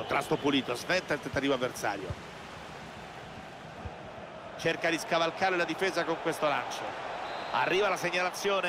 Contrasto pulito, sventa il tentativo avversario. Cerca di scavalcare la difesa con questo lancio. Arriva la segnalazione.